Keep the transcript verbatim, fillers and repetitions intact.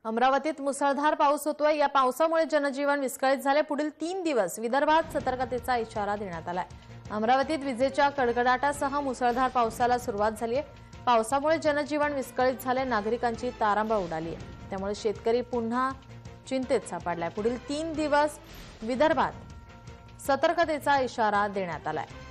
अमरावतीत मुसळधार पाऊस होतोय। या पावसामुळे जनजीवन विस्कळीत झाले। पुढील तीन दिवस विदर्भात सतर्कतेचा इशारा देण्यात आलाय। अमरावतीत विजेच्या कडकडाटासह मुसळधार पावसाला सुरुवात झाली आहे। पावसामुळे जनजीवन विस्कळीत झाले, नागरिकांची तारांबळ उडाली आहे। त्यामुळे शेतकरी पुन्हा चिंतेत सापडलाय। पुढील तीन दिवस विदर्भात सतर्कतेचा इशारा देण्यात आलाय।